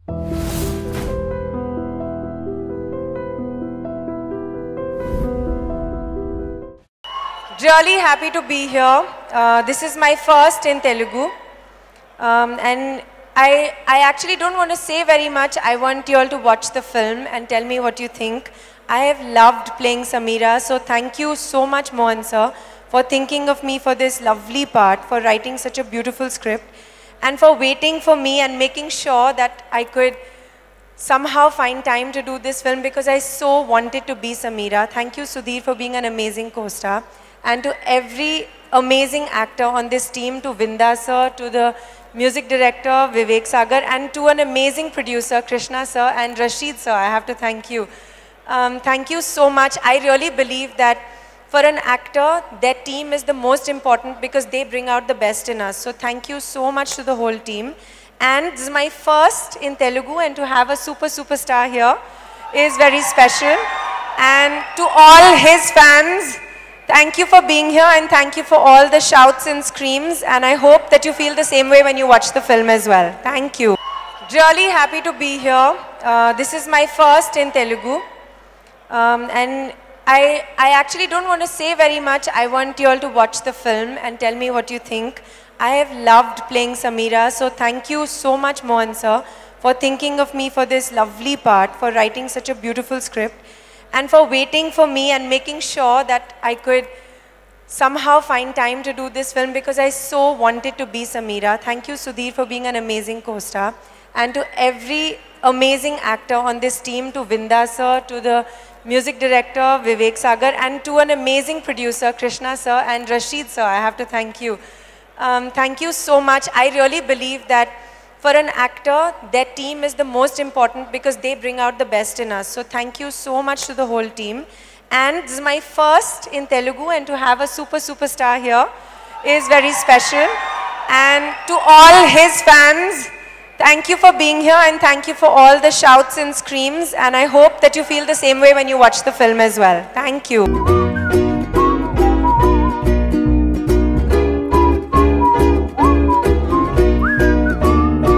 Really happy to be here. This is my first in Telugu. And I actually don't want to say very much. I want you all to watch the film and tell me what you think. I have loved playing Sameera, so thank you so much, Mohan sir, for thinking of me for this lovely part, for writing such a beautiful script, and for waiting for me and making sure that I could somehow find time to do this film, because I so wanted to be Sameera. Thank you, Sudhir, for being an amazing co-star. And to every amazing actor on this team, to Vinda sir, to the music director Vivek Sagar, and to an amazing producer Krishna sir and Rashid sir, I have to thank you. Thank you so much. I really believe that for an actor, their team is the most important, because they bring out the best in us. So thank you so much to the whole team. And this is my first in Telugu, and to have a superstar here is very special. And to all his fans, thank you for being here, and thank you for all the shouts and screams, and I hope that you feel the same way when you watch the film as well. Thank you. Really happy to be here. This is my first in Telugu. And I actually don't want to say very much. I want you all to watch the film and tell me what you think. I have loved playing Sameera, so thank you so much, Mohan sir, for thinking of me for this lovely part, for writing such a beautiful script, and for waiting for me and making sure that I could somehow find time to do this film, because I so wanted to be Sameera. Thank you, Sudhir, for being an amazing co-star. And to every amazing actor on this team, to Vinda sir, to the music director Vivek Sagar, and to an amazing producer Krishna sir and Rashid sir, I have to thank you. Thank you so much. I really believe that for an actor, their team is the most important, because they bring out the best in us. So thank you so much to the whole team. And this is my first in Telugu, and to have a superstar here is very special. And to all his fans, thank you for being here, and thank you for all the shouts and screams, and I hope that you feel the same way when you watch the film as well. Thank you.